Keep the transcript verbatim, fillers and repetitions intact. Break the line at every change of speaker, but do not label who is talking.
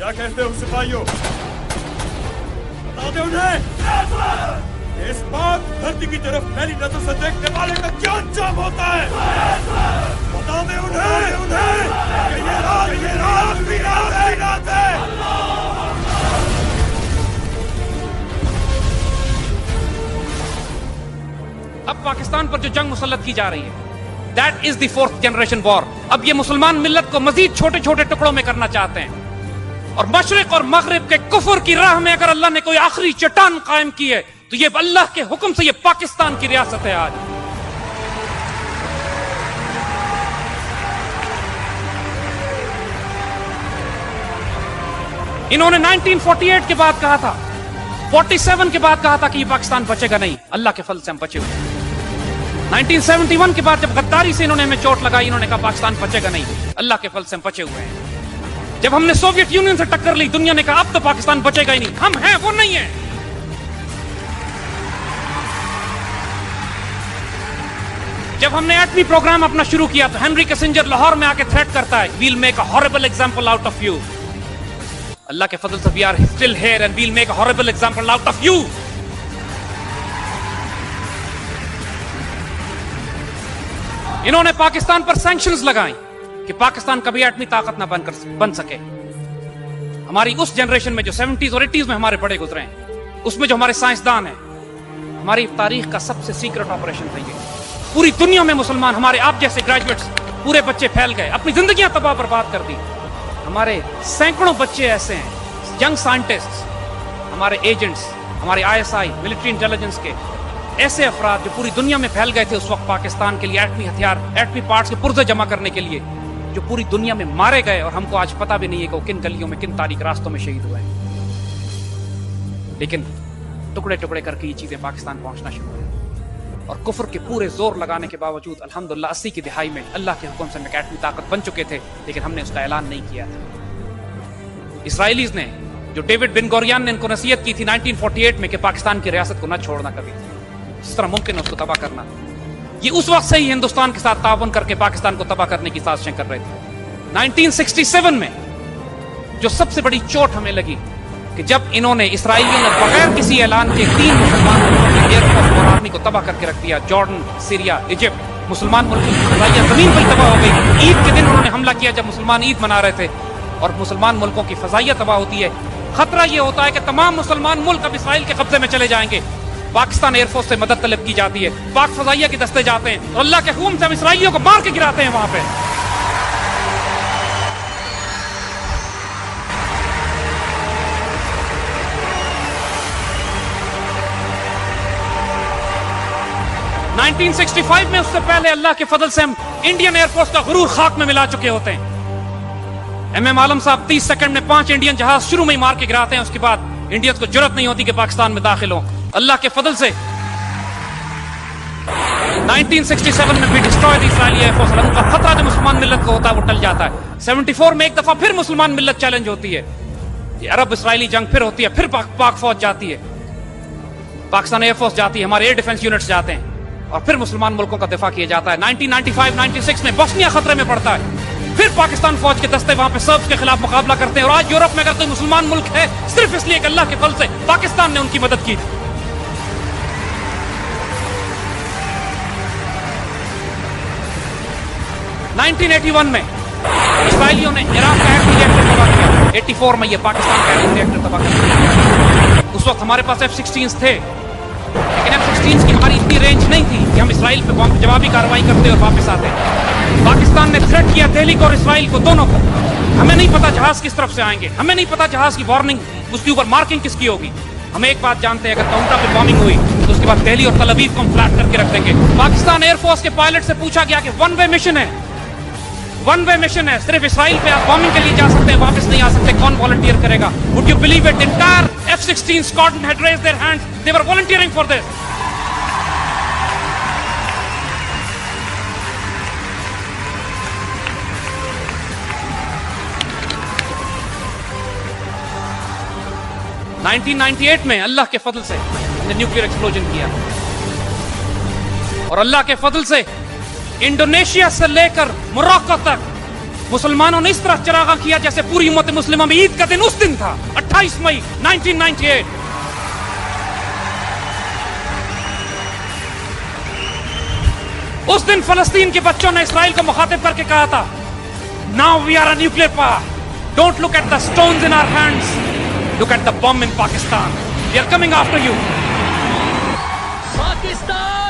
क्या कहते हो सिपाहियों? बता दे उन्हें इस पाक धरती की तरफ मेरी नजर से देखने वाले का क्या अंजाम होता है। बता दे उन्हें उन्हें कि ये रात ये रात भी रात है रात है।
अब पाकिस्तान पर जो जंग मुसल्लत की जा रही है, that is the fourth generation war. अब ये मुसलमान मिल्लत को मजीद छोटे छोटे टुकड़ों में करना चाहते हैं, और मशरिक और मगरिब के कुफर की राह में अगर अल्लाह ने कोई आखिरी चट्टान कायम की है तो ये अल्लाह के हुक्म से ये पाकिस्तान की रियासत है। आज इन्होंने नाइनटीन फोर्टी एट के बाद कहा था, फोर्टी सेवन के बाद कहा था कि ये पाकिस्तान बचेगा नहीं। अल्लाह के फल से हम बचे हुए। नाइनटीन सेवेंटी वन के बाद जब गद्दारी से इन्होंने हमें चोट लगाई, इन्होंने कहा पाकिस्तान बचेगा नहीं। अल्लाह के फल से हम बचे हुए हैं। जब हमने सोवियत यूनियन से टक्कर ली, दुनिया ने कहा अब तो पाकिस्तान बचेगा ही नहीं। हम हैं, वो नहीं है। जब हमने एटमी प्रोग्राम अपना शुरू किया तो हेनरी किसिंजर लाहौर में आके थ्रेट करता है, we'll make a horrible example out of you. अल्लाह के फजल से we are still here and we'll make a horrible example out of you. इन्होंने पाकिस्तान पर सैंक्शंस लगाई कि पाकिस्तान कभी एटमी ताकत ना बनकर बन सके। हमारी उस जनरेशन में जो सेवेंटीज और एटीज में हमारे बड़े गुजरे हैं, उसमें जो हमारे साइंसदान हैं, हमारी तारीख का सबसे सीक्रेट ऑपरेशन था ये। पूरी दुनिया में मुसलमान, हमारे आप जैसे ग्रेजुएट्स, पूरे बच्चे फैल गए, अपनी जिंदगियां तबाह बर्बाद कर दी। हमारे सैकड़ों बच्चे ऐसे हैं, यंग साइंटिस्ट्स, हमारे एजेंट्स, हमारे आईएसआई, मिलिट्री इंटेलिजेंस के ऐसे अफराद जो पूरी दुनिया में फैल गए थे उस वक्त पाकिस्तान के लिए एटमी हथियार, एटमी पार्ट्स के पुर्जे जमा करने के लिए, जो पूरी दुनिया में मारे गए और हमको आज पता भी नहीं है कि वो किन गलियों में, किन तारीख रास्तों में शहीद हुए हैं। लेकिन टुकड़े टुकड़े करके ये चीजें पाकिस्तान पहुंचना शुरू हुई, और कुफर के पूरे जोर लगाने के बावजूद अल्हम्दुलिल्लाह अस्सी की दिहाई में अल्लाह के हुक्म से हम एक एटमी ताकत बन चुके थे, लेकिन हमने उसका ऐलान नहीं किया था। इसराइलीज ने, जो डेविड बिन गोरियन ने इनको नसीहत की थी नाइनटीन फोर्टी एट में कि पाकिस्तान की रियासत को न छोड़ना कभी, जिस तरह मुमकिन है उसको तबाह करना, ये उस वक्त से ही हिंदुस्तान के साथ ताउन करके पाकिस्तान को तबाह करने की साजिशें कर रहे थे। नाइनटीन सिक्सटी सेवन में जो सबसे बड़ी चोट हमें लगी कि जब इन्होंने, इसराइलियों ने बगैर किसी ऐलान के तीन मुसलमान मुल्कों की एयरफोर्स और आर्मी को तबाह करके रख दिया। जॉर्डन, सीरिया, इजिप्ट, मुसलमान मुल्क की फजाइयां जमीन पर तबाह हो गई। ईद के दिन उन्होंने हमला किया जब मुसलमान ईद मना रहे थे, और मुसलमान मुल्कों की फजाइयां तबाह होती है। खतरा यह होता है कि तमाम मुसलमान मुल्क अब इसराइल के कब्जे में चले जाएंगे। पाकिस्तान एयरफोर्स से मदद तलब की जाती है, पाक फजाइया के दस्ते जाते हैं, और अल्लाह के हुक्म से हम इसराइलियों को मार के गिराते हैं वहां पे। नाइनटीन सिक्सटी फाइव में, उससे पहले अल्लाह के फजल से हम इंडियन एयरफोर्स का गुरूर खाक में मिला चुके होते हैं। एम एम आलम साहब तीस सेकंड में पांच इंडियन जहाज शुरू में ही मार के गिराते हैं, उसके बाद इंडियंस को जरूरत नहीं होती कि पाकिस्तान में दाखिल हो। अल्लाह के फजल से नाइनटीन सिक्सटी सेवन में भी डिस्ट्रॉय द इजरायली एयरफोर्स। उनका खतरा जो मुसलमान मिल्लत को होता है वो टल जाता है। सेवेंटी फोर में एक दफा फिर मुसलमान मिल्लत चैलेंज होती है, अरब इसराइली जंग फिर होती है, फिर पाक, पाक फौज जाती है, पाकिस्तान एयरफोर्स जाती है, हमारे एयर डिफेंस यूनिट्स जाते हैं, और फिर मुसलमान मुल्कों का दिफा किया जाता है। Nineteen ninety five ninety six में बोस्निया खतरे में पड़ता है, फिर पाकिस्तान फौज के दस्ते वहां पे सर्ब्स के खिलाफ मुकाबला करते हैं। और आज यूरोप में अगर कोई मुसलमान मुल्क है, सिर्फ इसलिए कि अल्लाह के फल से पाकिस्तान ने उनकी मदद की थी। नाइनटीन एटी वन में इसराइलियों ने इराक का एटमी रिएक्टर तबाह किया, एटी फोर में ये पाकिस्तान का एटमी रिएक्टर तबाह किया। उस वक्त हमारे पास एफ सिक्सटीन थे, लेकिन एफ सिक्सटीन की हमारी इतनी रेंज नहीं थी कि हम इसराइल पे जवाबी कार्रवाई करते और वापस आते। पाकिस्तान ने थ्रेट किया दिल्ली को और इसराइल को, दोनों को। हमें नहीं पता जहाज किस तरफ से आएंगे, हमें नहीं पता जहाज की वार्निंग, उसके ऊपर मार्किंग किसकी होगी। हम एक बात जानते हैं, अगर काउंटा पे बॉम्बिंग हुई तो उसके बाद दिल्ली और तल अवीव को हम फ्लैट करके रख देंगे। पाकिस्तान एयरफोर्स के पायलट से पूछा गया कि वन वे मिशन है, वन वे मिशन है, सिर्फ इसराइल पे आप बॉम्बिंग के लिए जा सकते हैं, वापस नहीं आ सकते, कौन वॉलंटियर करेगा? Would you believe it? Entire F sixteen squadron had raised their hands, they were volunteering for this. Nineteen ninety eight में अल्लाह के फजल से हमने न्यूक्लियर एक्सप्लोजन किया, और अल्लाह के फजल से इंडोनेशिया से लेकर मोरक्को तक मुसलमानों ने इस तरह चरागा किया जैसे पूरी उम्मत मुस्लिमा में ईद का दिन उस दिन था, अट्ठाईस मई नाइनटीन नाइंटी एट। उस दिन फलस्तीन के बच्चों ने इसराइल को मुखातिब करके कहा था, now we are a nuclear power, don't look at the stones in our hands, look at the bomb in Pakistan, we are coming after you.
Pakistan